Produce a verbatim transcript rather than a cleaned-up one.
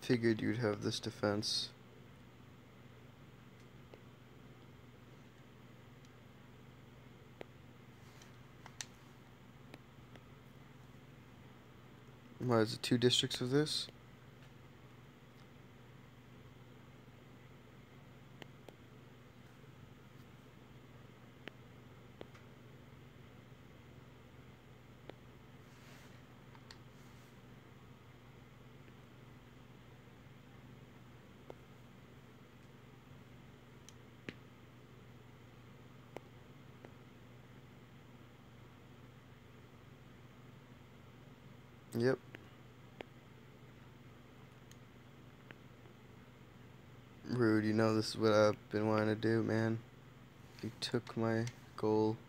figured you'd have this defense. What is it, two districts of this? Yep. Rude, you know this is what I've been wanting to do, man. You took my goal.